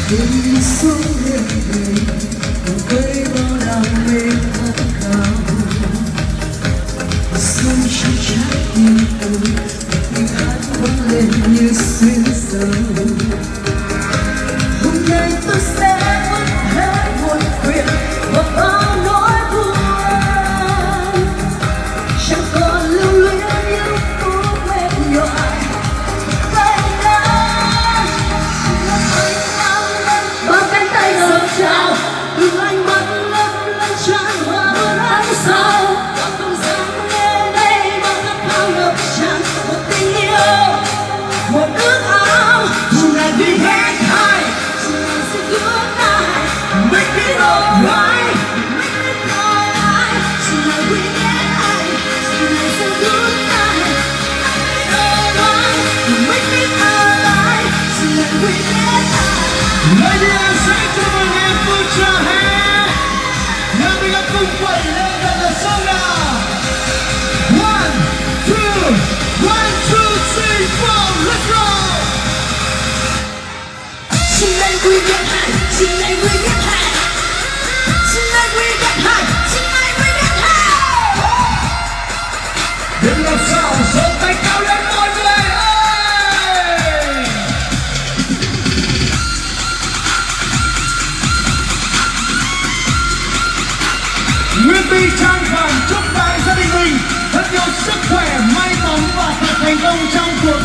Đêm xuống đêm về cùng cây bao đam mê khát khao, xuân trong trái tim tôi một tiếng hát vang lên như xuyên sầu. Hôm nay tôi sẽ mất hết muộn phiền và bao nỗi buồn, chẳng còn lưu luyến những phút mệt nhòa. Chào từ ánh mắt lấp lánh tràn hoa luôn ánh sao, và không dám nghe đây bao khát khao ngập tràn một tình yêu, một ước ao. Tonight we get high, tonight say good night, make it alright, make it alright. Tonight we get high, tonight say good night, make it alright, make it alright. Tonight we get high. Ladies and gentlemen, put your hand. Now we got to play the song now. 1, 2, 1, 2, 3, 4, let's go. Tonight we get high. Tonight we get high. Tonight we get high. Tonight we get high. Đừng làm sao giơ tay cao lên mọi người ơi. Nguyên Bi Trang Phạm chúc đại gia đình mình thật nhiều sức khỏe, may mắn và thật thành công trong cuộc